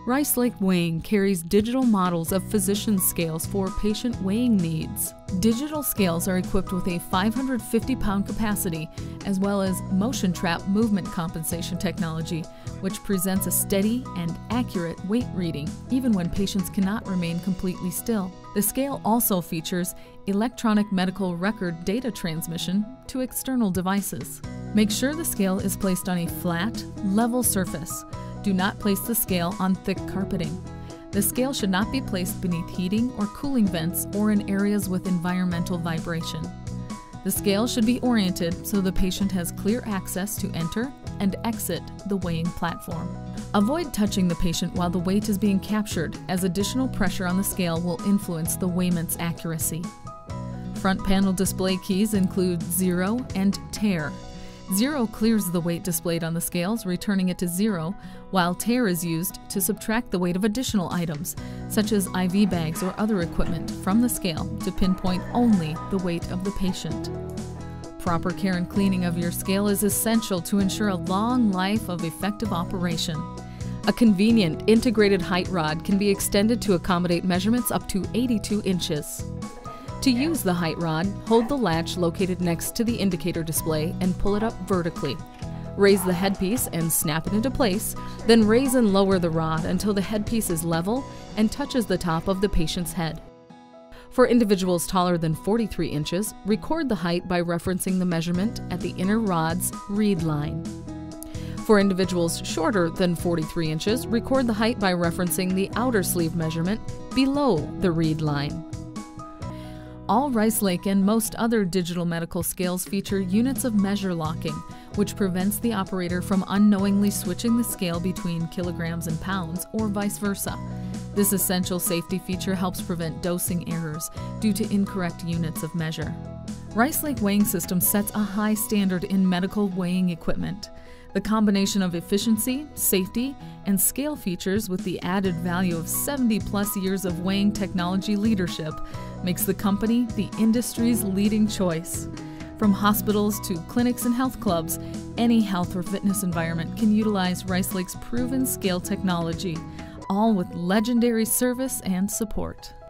Rice Lake Weighing carries digital models of physician scales for patient weighing needs. Digital scales are equipped with a 550-pound capacity, as well as motion trap movement compensation technology, which presents a steady and accurate weight reading, even when patients cannot remain completely still. The scale also features electronic medical record data transmission to external devices. Make sure the scale is placed on a flat, level surface. Do not place the scale on thick carpeting. The scale should not be placed beneath heating or cooling vents or in areas with environmental vibration. The scale should be oriented so the patient has clear access to enter and exit the weighing platform. Avoid touching the patient while the weight is being captured, as additional pressure on the scale will influence the weighment's accuracy. Front panel display keys include 0 and tare. 0 clears the weight displayed on the scales, returning it to 0, while tare is used to subtract the weight of additional items, such as IV bags or other equipment, from the scale to pinpoint only the weight of the patient. Proper care and cleaning of your scale is essential to ensure a long life of effective operation. A convenient integrated height rod can be extended to accommodate measurements up to 82 inches. To use the height rod, hold the latch located next to the indicator display and pull it up vertically. Raise the headpiece and snap it into place, then raise and lower the rod until the headpiece is level and touches the top of the patient's head. For individuals taller than 43 inches, record the height by referencing the measurement at the inner rod's read line. For individuals shorter than 43 inches, record the height by referencing the outer sleeve measurement below the read line. All Rice Lake and most other digital medical scales feature units of measure locking, which prevents the operator from unknowingly switching the scale between kilograms and pounds or vice versa. This essential safety feature helps prevent dosing errors due to incorrect units of measure. Rice Lake Weighing System sets a high standard in medical weighing equipment. The combination of efficiency, safety, and scale features with the added value of 70+ years of weighing technology leadership makes the company the industry's leading choice. From hospitals to clinics and health clubs, any health or fitness environment can utilize Rice Lake's proven scale technology, all with legendary service and support.